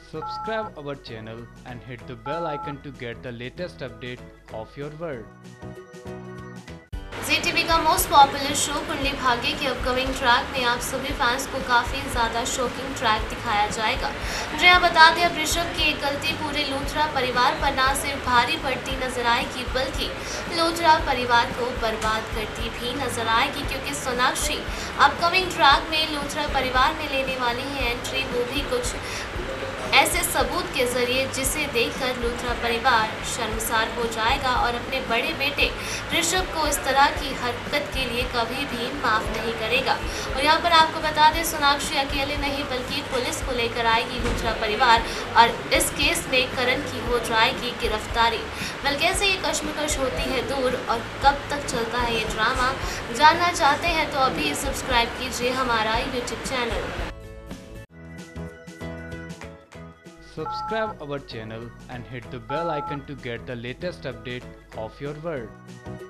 Subscribe our channel and hit the bell icon to get the latest update of your world. Zee TV का most popular show Kundali Bhagya के upcoming track में आप सभी fans को काफ़ी ज़्यादा शॉकिंग ट्रैक दिखाया जाएगा। जी हाँ, बता दें अब ऋषभ की एक गलती पूरे लूथरा परिवार पर ना सिर्फ भारी पड़ती नजर आएगी बल्कि लूथरा परिवार को बर्बाद करती भी नजर आएगी, क्योंकि सोनाक्षी अपकमिंग ट्रैक में लूथरा परिवार में लेने वाली है एंट्री, वो भी कुछ ऐसे सबूत के जरिए जिसे देखकर लूथरा परिवार शर्मसार हो जाएगा और अपने बड़े बेटे ऋषभ को इस तरह की हरकत के लिए कभी भी माफ नहीं करेगा। और यहाँ पर आपको बता दें, सोनाक्षी अकेले नहीं बल्कि पुलिस को लेकर आएगी लूथरा परिवार और इस केस में करण की हो जाएगी गिरफ्तारी। बल कैसे ये कश्मकश होती है दूर और कब तक चलता है ये ड्रामा, जानना चाहते हैं तो अभी सब्सक्राइब कीजिए हमारा YouTube channel. Subscribe our channel and hit the bell icon to get the latest update of your world.